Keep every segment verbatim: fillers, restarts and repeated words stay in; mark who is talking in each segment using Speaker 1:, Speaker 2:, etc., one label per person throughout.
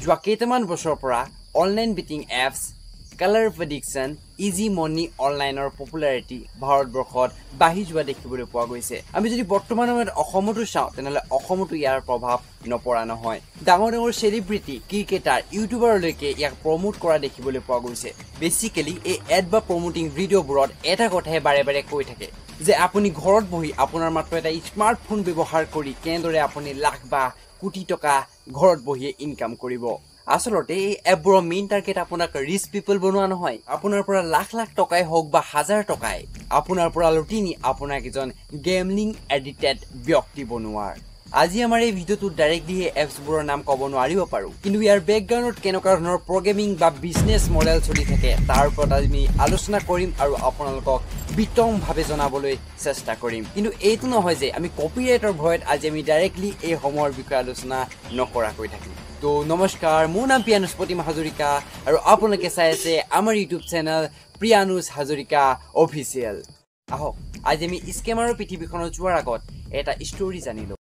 Speaker 1: যোৱা কেইটামান বছৰৰ পৰা online betting apps colour prediction easy money অনলাইনৰ পপুলাৰিটি ভাৰতবৰ্ষত বাঢ়ি যোৱা দেখিবলৈ পোৱা গৈছে আমি যদি বৰ্তমান সময়ত অসমতো চাওঁ তেনেহ'লে অসমতো ইয়াৰ প্ৰভাৱ নপৰা নহয় ডাঙৰ ডাঙৰ চেলিব্ৰিটি ক্ৰিকেটাৰ ইউটিউবাৰলৈকে ইয়াক প্ৰমোট কৰা দেখিবলৈ পোৱা গৈছে বেচিকেলি এই এড বা প্ৰমোটিং ভিডিঅ'বোৰত এটা কথাই বাৰে বাৰে কৈ থাকে যে আপুনি ঘৰত বহি আপোনাৰ মাত্ৰ এটা স্মাৰ্টফোন ব্যৱহাৰ কৰি কেনেদৰে আপুনি লাখ বা কোটি টকা ঘৰত বহিয়ে ইনকাম কৰিব আসলতে এই এপবোৰৰ মেইন টাৰ্গেট আপোনাক ৰিচ পিপল বনোৱা নহয় আপোনাৰ পৰা লাখ লাখ টকাই হওক বা হাজাৰ টকাই আপোনাৰ পৰা লুটি নি আপোনাক এজন গেমলিং এডিক্টেড ব্যক্তি বনোৱাৰ আজি আমাৰ এই ভিডিঅ'টো ডাইৰেক্টলি এপছবোৰৰ নাম ক'ব নোৱাৰিব পাৰো কিন্তু ইয়াৰ বেকগ্ৰাউণ্ডত কেনেকুৱা ধৰণৰ প্ৰগ্ৰেমিং বা বিজনেছ মডেল চলি থাকে তাৰ ওপৰত আমি আলোচনা কৰিম আৰু আপোনালোকক বিতংভাৱে জনাবলৈ চেষ্টা কৰিম কিন্তু এইটো নহয় যে আমি কপিৰাইটৰ ভয়ত আজি আমি ডাইৰেক্টলি এই সমূহৰ বিষয়ে আলোচনা নকৰাকৈ থাকিম তো নমস্কাৰ মোৰ নাম প্ৰিয়ানুজ হাজৰিকা আৰু আপোনালোকে চাই আছে আমাৰ YouTube channel Priyanuj Hazarika official আহক আজি আমি স্কেমাৰৰ পৃথিৱীখনত যোৱাৰ আগত এটা ষ্টৰি জানিলো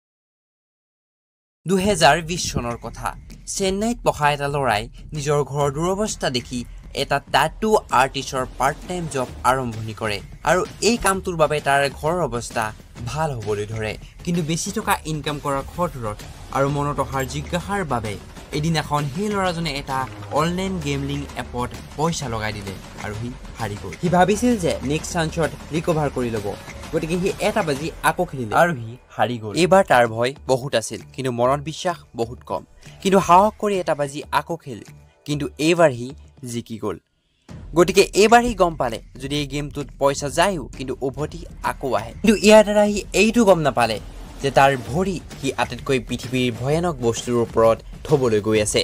Speaker 1: দুহেজাৰ বিশ চনৰ কথা চেন্নাইত পঢ়া এটা ল'ৰাই নিজৰ ঘৰৰ দুৰৱস্থা দেখি এটা টাটু আৰ্টিষ্টৰ পাৰ্ট টাইম জব আৰম্ভণি কৰে আৰু এই কামটোৰ বাবে তাৰ ঘৰৰ অৱস্থা ভাল হ'বলৈ ধৰে কিন্তু বেছি টকা ইনকাম কৰাৰ খৰধৰত আৰু মনত অহাৰ জিজ্ঞাসাৰ বাবে এদিনাখন সেই ল'ৰাজনে এটা অনলাইন গেমলিং এপত পইচা লগাই দিলে আৰু সি হাৰি গ'ল সি ভাবিছিল যে নেক্সট চান্সত ৰিকভাৰ কৰি ল'ব গতিকে সি এটা বাজি আকৌ খেলিলে আৰু সি হাৰি গ'ল এইবাৰ তাৰ ভয় বহুত আছিল কিন্তু মনত বিশ্বাস বহুত কম কিন্তু সাহস কৰি এটা বাজি আকৌ খেল কিন্তু এইবাৰ সি জিকি গ'ল গতিকে এইবাৰ সি গম পালে যদি এই গেমটোত পইচা যায়ও কিন্তু উভতি আকৌ আহে কিন্তু ইয়াৰ দ্বাৰা সি এইটো গম নাপালে যে তাৰ ভৰি সি আটাইতকৈ পৃথিৱীৰ ভয়ানক বস্তুৰ ওপৰত থ'বলৈ গৈ আছে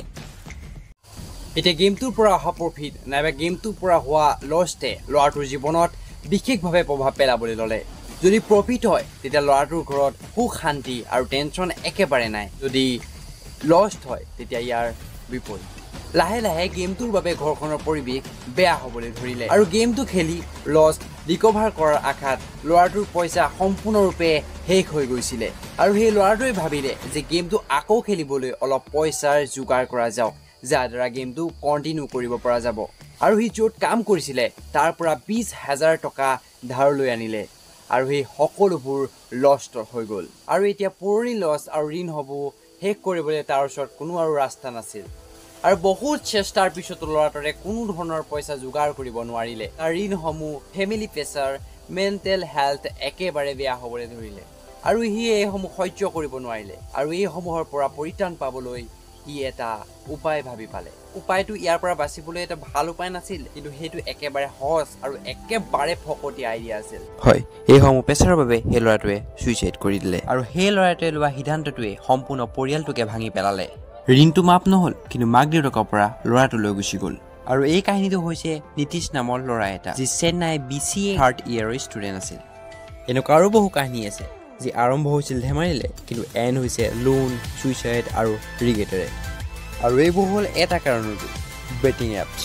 Speaker 1: এতিয়া গেমটোৰ পৰা অহা প্ৰফিট নাইবা গেমটোৰ পৰা হোৱা লষ্টে ল'ৰাটোৰ জীৱনত বিশেষভাৱে প্ৰভাৱ পেলাবলৈ ল'লে যদি প্ৰফিট হয় তেতিয়া ল'ৰাটোৰ ঘৰত সুখ শান্তি আৰু টেনশ্যন একেবাৰে নাই যদি লষ্ট হয় তেতিয়া ইয়াৰ বিপৰীত লাহে লাহে গেমটোৰ বাবে ঘৰখনৰ পৰিৱেশ বেয়া হ'বলৈ ধৰিলে আৰু গেমটো খেলি লষ্ট ৰিকভাৰ কৰাৰ আশাত ল'ৰাটোৰ পইচা সম্পূৰ্ণৰূপে শেষ হৈ গৈছিলে আৰু সেই ল'ৰাটোৱে ভাবিলে যে গেমটো আকৌ খেলিবলৈ অলপ পইচাৰ যোগাৰ কৰা যাওক যাৰ দ্বাৰা গেমটো কণ্টিনিউ কৰিব পৰা যাব আৰু সি য'ত কাম কৰিছিলে তাৰ পৰা বিশ হাজাৰ টকা ধাৰলৈ আনিলে আৰু সেই সকলোবোৰ লষ্ট হৈ গ'ল আৰু এতিয়া পুৰণি লছ আৰু ঋণ হ'ব শেষ কৰিবলৈ তাৰ ওচৰত কোনো আৰু ৰাস্তা নাছিল আৰু বহুত চেষ্টাৰ পিছতো ল'ৰাটোৰে কোনো ধৰণৰ পইচা যোগাৰ কৰিব নোৱাৰিলে তাৰ ঋণসমূহ ফেমিলি প্ৰেছাৰ মেণ্টেল হেল্থ একেবাৰে বেয়া হ'বলৈ ধৰিলে আৰু সি এইসমূহ সহ্য কৰিব নোৱাৰিলে আৰু এইসমূহৰ পৰা পৰিত্ৰাণ পাবলৈ সি এটা উপায় ভাবি পালে উপায়টো ইয়াৰ পৰা বাচিবলৈ এটা ভাল উপায় নাছিল কিন্তু সেইটো একেবাৰে সহজ আৰু একেবাৰে ফকটী আইডিয়া আছিল হয় এইসমূহ প্ৰেছাৰৰ বাবে সেই ল'ৰাটোৱে ছুইচাইড কৰি দিলে আৰু সেই ল'ৰাটোৱে লোৱা সিদ্ধান্তটোৱে সম্পূৰ্ণ পৰিয়ালটোকে ভাঙি পেলালে ঋণটো মাপ নহ'ল কিন্তু মাক দেউতাকৰ পৰা ল'ৰাটো লৈ গুচি গ'ল আৰু এই কাহিনীটো হৈছে নীতিশ নামৰ ল'ৰা এটা যি Chennai B C A third ইয়েৰৰ ষ্টুডেণ্ট আছিল এনেকুৱা আৰু বহু কাহিনী আছে যি আৰম্ভ হৈছিল ধেমালিলে কিন্তু এণ্ড হৈছে লোন ছুইচাইড আৰু ৰিগ্ৰেটেৰে আৰু এইবোৰ হ'ল এটা কাৰণতো বেটিং এপছ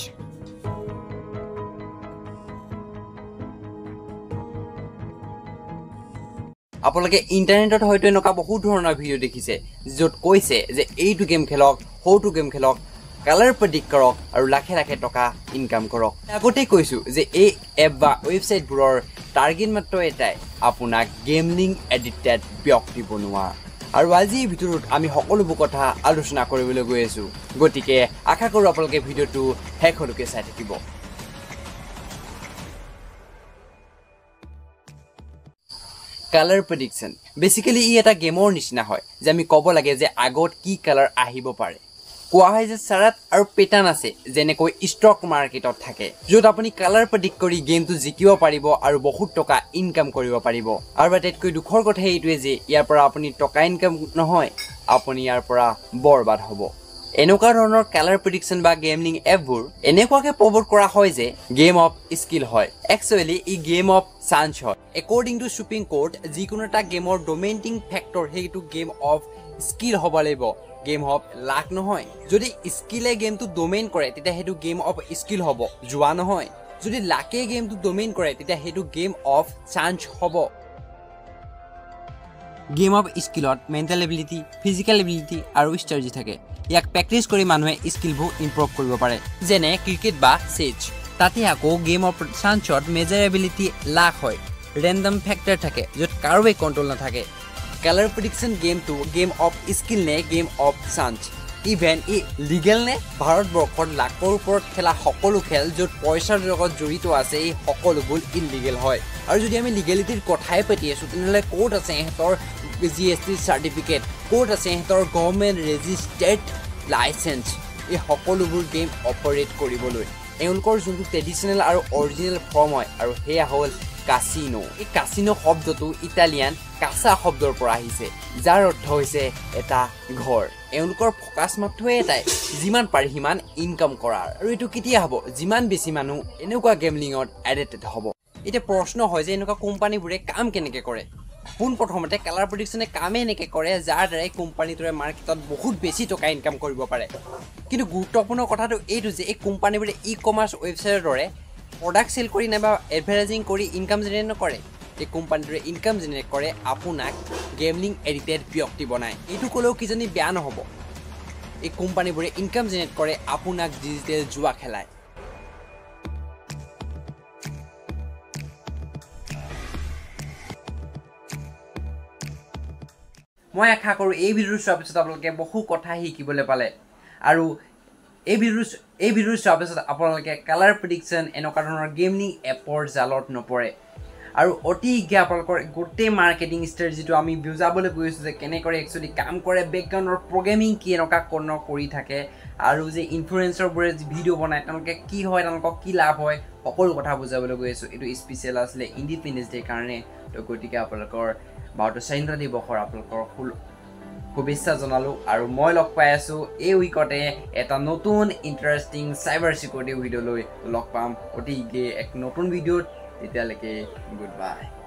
Speaker 1: আপোনালোকে ইণ্টাৰনেটত হয়তো এনেকুৱা বহুত ধৰণৰ ভিডিঅ' দেখিছে য'ত কৈছে যে এইটো গেম খেলক সৌটো গেম খেলক কালাৰ প্ৰেডিক্ট কৰক আৰু লাখে লাখে টকা ইনকাম কৰক আগতেই কৈছোঁ যে এই এপ বা ৱেবছাইটবোৰৰ টাৰ্গেট মাত্ৰ এটাই আপোনাক গেমলিং এডিক্টেড ব্যক্তি বনোৱা আৰু আজি এই ভিডিঅ'টোত আমি সকলোবোৰ কথা আলোচনা কৰিবলৈ গৈ আছোঁ গতিকে আশা কৰোঁ আপোনালোকে ভিডিঅ'টো শেষলৈকে চাই থাকিব কালাৰ প্ৰেডিকশ্যন বেচিকেলি ই এটা গেমৰ নিচিনা হয় যে আমি ক'ব লাগে যে আগত কি কালাৰ আহিব পাৰে কোৱা হয় যে চাৰাট আৰু পেটাৰ্ণ আছে যেনেকৈ ষ্টক মাৰ্কেটত থাকে য'ত আপুনি কালাৰ প্ৰেডিক্ট কৰি গেমটো জিকিব পাৰিব আৰু বহুত টকা ইনকাম কৰিব পাৰিব আৰু আটাইতকৈ দুখৰ কথা এইটোৱে যে ইয়াৰ পৰা আপুনি টকা ইনকাম নহয় আপুনি ইয়াৰ পৰা বৰবাদ হ'ব এনেকুৱা ধৰণৰ কালাৰ প্ৰেডিকশ্যন বা গেমলিং এপবোৰ এনেকুৱাকৈ প্ৰমোট কৰা হয় যে গেম অফ স্কিল হয় একচুৱেলি ই গেম অফ চান্স হয় একৰ্ডিং টু সুপ্ৰিম কোৰ্ট যিকোনো এটা গেমৰ ডমিনেটিং ফেক্টৰ সেইটো গেম অফ স্কিল হ'ব লাগিব গেম অফ লাক নহয় যদি স্কিলে গেমটো ডমিনেট কৰে তেতিয়া সেইটো গেম অফ স্কিল হ'ব যোৱা নহয় যদি লাকে গেমটো ডমিনেট কৰে তেতিয়া সেইটো গেম অফ চান্স হ'ব Game of skill, mental ability, physical ability, and strategy থাকে ইয়াক প্ৰেক্টিচ কৰি মানুহে স্কিলবোৰ ইম্প্ৰুভ কৰিব পাৰে যেনে ক্ৰিকেট বা চেচ তাতে আকৌ গেম অফ চান্সত মেজাৰেবিলিটি লাখ হয় ৰেণ্ডম ফেক্টৰ থাকে য'ত কাৰোৱে কণ্ট্ৰল নাথাকে কালাৰ প্ৰেডিকশ্যন গেমটো গেম অফ স্কিল নে গেম অফ চান্স ইভেন ই লিগেল নে ভাৰতবৰ্ষত লাখৰ ওপৰত খেলা সকলো খেল য'ত পইচাৰ লগত জড়িত আছে এই সকলোবোৰ ইলিগেল হয় আৰু যদি আমি লিগেলিটিৰ কথাই পাতি আছোঁ তেনেহ'লে ক'ত আছে ইহঁতৰ জি এছ টি চাৰ্টিফিকেট ক'ত আছে ইহঁতৰ গভৰ্ণমেণ্ট ৰেজিষ্টাৰ্ড লাইচেঞ্চ এই সকলোবোৰ গেম অপাৰেট কৰিবলৈ এওঁলোকৰ যোনটো ট্ৰেডিশ্যনেল আৰু অৰিজিনেল ফৰ্ম হয় আৰু সেয়া হ'ল কাচিনো এই কাচিনো শব্দটো ইটালিয়ান কাচা শব্দৰ পৰা আহিছে যাৰ অৰ্থ হৈছে এটা ঘৰ এওঁলোকৰ ফকাছ মাত্ৰ এটাই যিমান পাৰি সিমান ইনকাম কৰাৰ আৰু এইটো কেতিয়া হ'ব যিমান বেছি মানুহ এনেকুৱা গেমলিঙত এডিক্টেড হ'ব এতিয়া প্ৰশ্ন হয় যে এনেকুৱা কোম্পানীবোৰে কাম কেনেকৈ কৰে পোনপ্ৰথমতে কালাৰ প্ৰেডিকশ্যনে কামে এনেকৈ কৰে যাৰ দ্বাৰাই কোম্পানীটোৱে মাৰ্কেটত বহুত বেছি টকা ইনকাম কৰিব পাৰে কিন্তু গুৰুত্বপূৰ্ণ কথাটো এইটো যে এই কোম্পানীবোৰে ই কমাৰ্চ ৱেবছাইটৰ দৰে প্ৰডাক্ট চেল কৰি নাইবা এডভাৰটাইজিং কৰি ইনকাম জেনেৰেট নকৰে এই কোম্পানীটোৱে ইনকাম জেনেৰেট কৰে আপোনাক গেমলিং এডিক্টেড ব্যক্তি বনায় এইটো ক'লেও কিজানি বেয়া নহ'ব এই কোম্পানীবোৰে ইনকাম জেনেৰেট কৰে আপোনাক ডিজিটেল জুৱা খেলায় মই আশা কৰোঁ এই ভিডিঅ'টো চোৱাৰ পিছত আপোনালোকে বহু কথা শিকিবলৈ পালে আৰু এই ভিডিঅ' এই ভিডিঅ' চোৱাৰ পিছত আপোনালোকে কালাৰ প্ৰেডিকশ্যন এনেকুৱা ধৰণৰ গেমলিং এপৰ জালত নপৰে আৰু অতি শীঘ্ৰে আপোনালোকৰ গোটেই মাৰ্কেটিং ষ্ট্ৰেটেজিটো আমি বুজাবলৈ গৈ আছোঁ যে কেনেকৈ একচুৱেলি কাম কৰে বেকগ্ৰাউণ্ডৰ প্ৰগ্ৰেমিং কি এনেকুৱা কৰ্ণ কৰি থাকে আৰু যে ইনফ্লুৱেঞ্চাৰবোৰে ভিডিঅ' বনায় তেওঁলোকে কি হয় তেওঁলোকক কি লাভ হয় সকলো কথা বুজাবলৈ গৈ আছোঁ এইটো স্পেচিয়েল আছিলে ইণ্ডিপেণ্ডেন্স ডে কাৰণে তো গতিকে আপোনালোকৰ ভাৰতৰ স্বাধীনতা দিৱসৰ আপোনালোকৰ শুভেচ্ছা জনালোঁ আৰু মই লগ পাই আছোঁ এই উইকতে এটা নতুন ইণ্টাৰেষ্টিং চাইবাৰ চিকিউৰিটি ভিডিঅ' লৈ লগ পাম অতি শীঘ্ৰে এক নতুন ভিডিঅ'ত তেতিয়ালৈকে গুড বাই